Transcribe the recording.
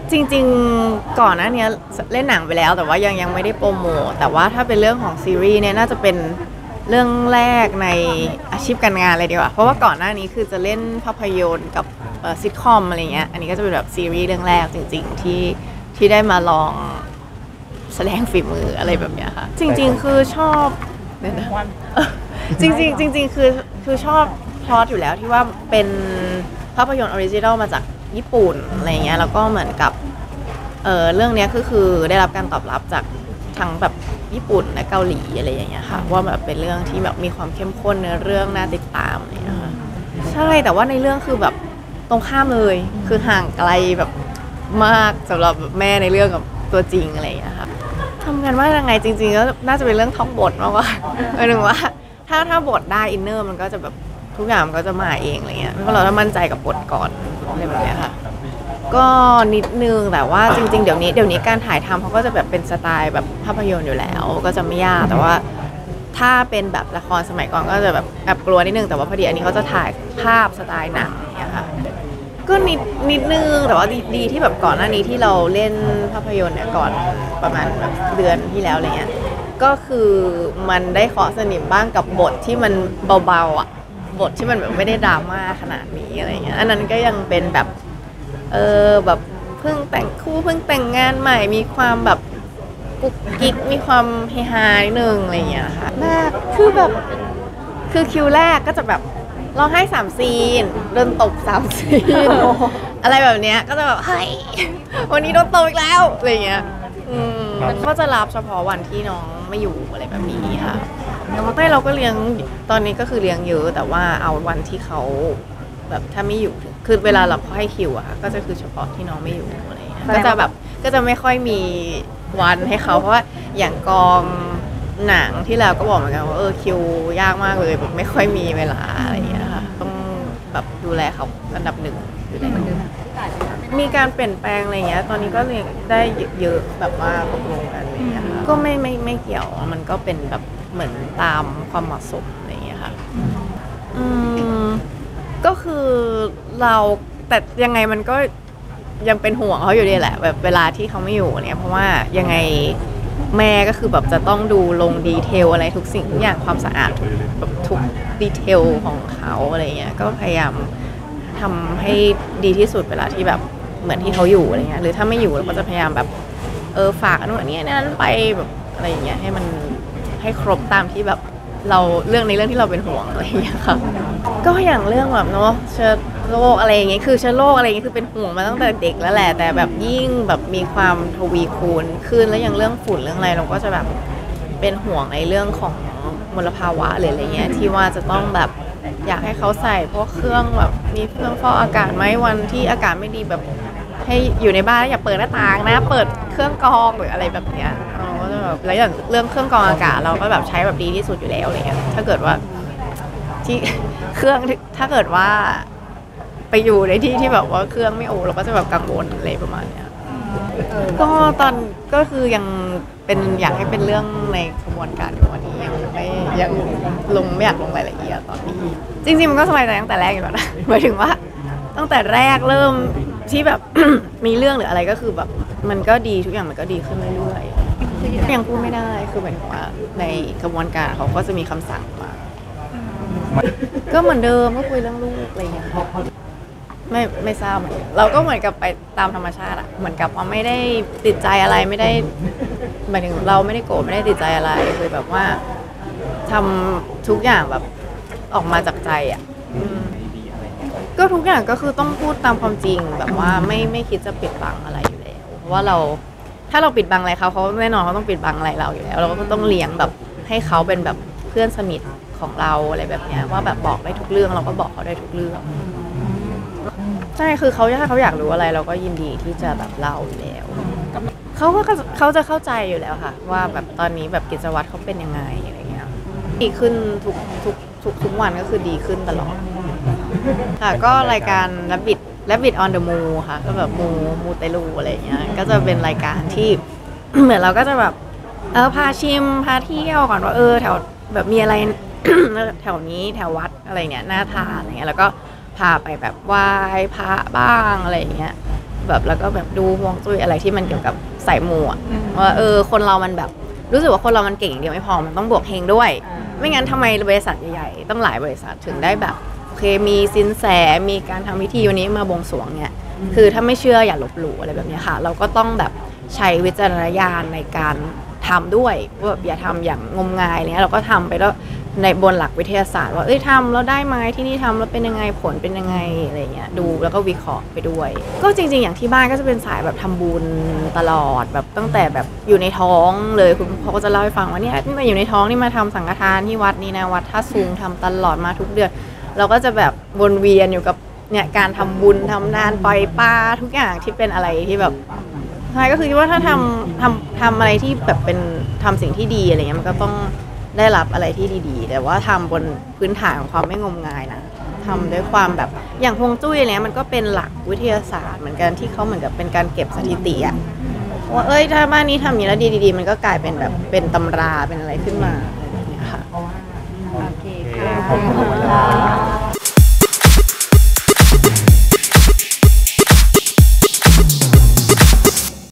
จริงๆก่อนหน้านี้เล่นหนังไปแล้วแต่ว่ายังไม่ได้โปรโมทแต่ว่าถ้าเป็นเรื่องของซีรีส์เนี่ยน่าจะเป็นเรื่องแรกในอาชีพการงานเลยดีกว่าเพราะว่าก่อนหน้านี้คือจะเล่นภาพยนตร์กับซิทคอมอะไรเงี้ยอันนี้ก็จะเป็นแบบซีรีส์เรื่องแรกจริงๆที่ได้มาลองแสดงฝีมืออะไรแบบเนี้ยค่ะจริงๆคือชอบเนี่ยนะจริงๆคือชอบพล็อตอยู่แล้วที่ว่าเป็นภาพยนตร์ออริจินัลมาจากญี่ปุ่นอะไรเงี้ยแล้วก็เหมือนกับเรื่องนี้คือได้รับการตอบรับจากทั้งแบบญี่ปุ่นและเกาหลีอะไรอย่างเงี้ยค่ะว่าแบบเป็นเรื่องที่แบบมีความเข้มข้นในเรื่องน่าติดตามอะไรอย่างเงี้ยค่ะใช่แต่ว่าในเรื่องคือแบบตรงข้ามเลยคือห่างไกลแบบมากสำหรับแม่ในเรื่องกับตัวจริงอะไรอย่างเงี้ยค่ะทำกันว่ายังไงจริงๆก็น่าจะเป็นเรื่องท่องบทมากกว่าหมายถึงว่าถ้าบทได้อินเนอร์มันก็จะแบบทุกอย่างมันก็จะมาเองอะไรเงี้ยเพราะเราต้องมั่นใจกับบทก่อนอะไรแบบเนี้ยค่ะก็นิดนึงแต่ว่าจริงๆเดี๋ยวนี้การถ่ายทำเขาก็จะแบบเป็นสไตล์แบบภาพยนตร์อยู่แล้วก็จะไม่ยากแต่ว่าถ้าเป็นแบบละครสมัยก่อนก็จะแบบแอบกลัวนิดนึงแต่ว่าพอดีอันนี้เขาจะถ่ายภาพสไตล์หนังเนี่ยค่ะก็นิดนึงแต่ว่าดีที่แบบก่อนหน้านี้ที่เราเล่นภาพยนตร์เนี่ยก่อนประมาณแบบเดือนที่แล้วอะไรเงี้ยก็คือมันได้เคาะสนิมบ้างกับบทที่มันเบาๆอ่ะบทที่มันแบบไม่ได้ดราม่าขนาดนี้อะไรเงี้ยอันนั้นก็ยังเป็นแบบแบบเพิ่งแต่งคู่เพิ่งแต่งงานใหม่มีความแบบกุ๊กกิ๊กมีความเฮฮาหนึ่งอะไรอย่างเงี้ยค่ะแรกคือแบบคือคิวแรกก็จะแบบร้องไห้3 ซีนโดนตบ3 ซีนอะไรแบบเนี้ยก็จะแบบเฮ้ยวันนี้โดนตบอีกแล้วอะไรอย่างเงี้ยก็จะรับเฉพาะวันที่น้องไม่อยู่อะไรแบบนี้ค่ะแต่เราก็เลี้ยงตอนนี้ก็คือเลี้ยงเยอะแต่ว่าเอาวันที่เขาแบบถ้าไม่อยู่คือเวลาเราให้คิวอะก็จะคือเฉพาะที่น้องไม่อยู่อะไรอย่างเงี้ยก็จะแบบก็จะไม่ค่อยมีวันให้เขาเพราะว่าอย่างกองหนังที่แล้วก็บอกเหมือนกันว่าคิวยากมากเลยแบบไม่ค่อยมีเวลาอะไรอย่างเงี้ยค่ะต้องแบบดูแลเขาอันดับหนึ่งอยู่แล้วมีการเปลี่ยนแปลงอะไรเงี้ยตอนนี้ก็ได้เยอะแบบว่าตกลงกันอะไรเงี้ยค่ะก็ไม่เกี่ยวมันก็เป็นแบบเหมือนตามความเหมาะสมอะไรเงี้ยค่ะก็คือเราแต่ยังไงมันก็ยังเป็นห่วงเขาอยู่ดีแหละแบบเวลาที่เขาไม่อยู่เนี่ยเพราะว่ายังไงแม่ก็คือแบบจะต้องดูลงดีเทลอะไรทุกสิ่งทุกอย่างความสะอาดทุกดีเทลของเขาอะไรเงี้ยก็พยายามทำให้ดีที่สุดเวลาที่แบบเหมือนที่เขาอยู่อะไรเงี้ยหรือถ้าไม่อยู่เราก็จะพยายามแบบฝากนู่นนี่นั่นไปแบบอะไรอย่างเงี้ยให้มันให้ครบตามที่แบบเราเรื่องในเรื่องที่เราเป็นห่วงอะไรอย่างเงี้ยค่ะก็อย่างเรื่องแบบเนาะเชื้อโรคอะไรอย่างเงี้ยคือเชื้อโรคอะไรอย่างเงี้ยคือเป็นห่วงมาตั้งแต่เด็กแล้วแหละแต่แบบยิ่งแบบมีความทวีคูณขึ้นแล้วอย่างเรื่องฝุ่นเรื่องอะไรเราก็จะแบบเป็นห่วงในเรื่องของมลภาวะหรืออะไรเงี้ยที่ว่าจะต้องแบบอยากให้เขาใส่พวกเครื่องแบบมีเครื่องฟอกอากาศไหมวันที่อากาศไม่ดีแบบให้อยู่ในบ้านอย่าเปิดหน้าต่างนะเปิดเครื่องกรองหรืออะไรแบบเนี้ยก็จะแบบแล้วอย่างเรื่องเครื่องกรองอากาศเราก็แบบใช้แบบดีที่สุดอยู่แล้วอะไรเงี้ยถ้าเกิดว่าที่เครื่องถ้าเกิดว่าไปอยู่ในที่ที่แบบว่าเครื่องไม่โอเราก็จะแบบกังวลอะไรประมาณเนี้ยก็ตอนก็คือยังเป็นอยากให้เป็นเรื่องในกระบวนการวันนี้ยังไม่อยากลงรายละเอียดตอนนี้จริงๆมันก็สบายใจตั้งแต่แรกอยู่แล้วนะหมายถึงว่าตั้งแต่แรกเริ่มที่แบบ มีเรื่องหรืออะไรก็คือแบบมันก็ดีทุกอย่างมันก็ดีขึ้นเรื่อยๆยังพูดไม่ได้คือหมายถึงว่าในกระบวนการเขาก็จะมีคำสั่งมาก็เหมือนเดิมก็คุยเรื่องลูกอะไรอย่างเงี้ยไม่ทราบเราก็เหมือนกับไปตามธรรมชาติอะเหมือนกับว่าไม่ได้ติดใจอะไรไม่ได้หมายถึงเราไม่ได้โกรธไม่ได้ติดใจอะไรคือแบบว่าทำทุกอย่างแบบออกมาจากใจอะก็ทุกอย่างก็คือต้องพูดตามความจริงแบบว่าไม่คิดจะปิดบังอะไรอยู่แล้วเพราะว่าถ้าเราปิดบังอะไรเขาแน่นอนเขาต้องปิดบังอะไรเราอยู่แล้วเราก็ต้องเลี้ยงแบบให้เขาเป็นแบบเพื่อนสนิทของเราอะไรแบบเนี้ยว่าแบบบอกได้ทุกเรื่องเราก็บอกเขาได้ทุกเรื่องใช่คือถ้าเขาอยากรู้อะไรเราก็ยินดีที่จะแบบเล่าอยู่แล้วเขาจะเข้าใจอยู่แล้วค่ะว่าแบบตอนนี้แบบกิจวัตรเขาเป็นยังไงอะไรเงี้ยดีขึ้นทุกวันก็คือดีขึ้นตลอดค่ะก็รายการRabbit on the Moon ค่ะก็แบบมูเตลูอะไรเงี้ยก็จะเป็นรายการที่ เหมือนเราก็จะแบบพาชิมพาเที่ยวก่อนว่าแถวแบบมีอะไร แถวนี้แถววัดอะไรเงี้ยน่าทานอะไรเงี้ยแล้วก็พาไปแบบไหว้พระบ้างอะไรเงี้ยแบบแล้วก็แบบดูฮวงจุ้ยอะไรที่มันเกี่ยวกับสายมูอะว่าคนเรามันแบบรู้สึกว่าคนเรามันเก่งอย่างเดียวไม่พอมันต้องบวกเฮงด้วยไม่งั้นทำไมบริษัทใหญ่ๆต้องหลายบริษัทถึงได้แบบโอเคมีสินแสมีการทำพิธีวันนี้มาบวงสรวงเนี่ยคือถ้าไม่เชื่ออย่าลบหลู่อะไรแบบนี้ค่ะเราก็ต้องแบบใช้วิจารณญาณในการทำด้วยว่าอย่าทำอย่างงมงายอะไรเงี้ยเราก็ทำไปแล้วในบนหลักวิทยาศาสตร์ว่าทำแล้วได้ไหมที่นี่ทำแล้วเป็นยังไงผลเป็นยังไงอะไรเงี้ยดูแล้วก็วิเคราะห์ไปด้วยก็จริงๆอย่างที่บ้านก็จะเป็นสายแบบทำบุญตลอดแบบตั้งแต่แบบอยู่ในท้องเลยคุณพ่อก็จะเล่าให้ฟังว่าเนี่ยมาอยู่ในท้องนี่มาทำสังฆทานที่วัดนี้นะวัดท่าซุงทำตลอดมาทุกเดือนเราก็จะแบบวนเวียนอยู่กับเนี่ยการทำบุญทำทานปล่อยปลาทุกอย่างที่เป็นอะไรที่แบบใช่ก็คือคิดว่าถ้าทำอะไรที่แบบเป็นทำสิ่งที่ดีอะไรเงี้ยมันก็ต้องได้รับอะไรที่ดีๆแต่ว่าทำบนพื้นฐานของความไม่งมงายนะทำด้วยความแบบอย่างฮวงจุ้ยอะไรเงี้ยมันก็เป็นหลักวิทยาศาสตร์เหมือนกันที่เขาเหมือนกับเป็นการเก็บสถิติอะว่าถ้าบ้านนี้ทำอย่างนี้แล้วดีๆมันก็กลายเป็นแบบเป็นตำราเป็นอะไรขึ้นมาอะไรแบบเนี้ยค่ะโอเคค่ะขอบคุณค่ะ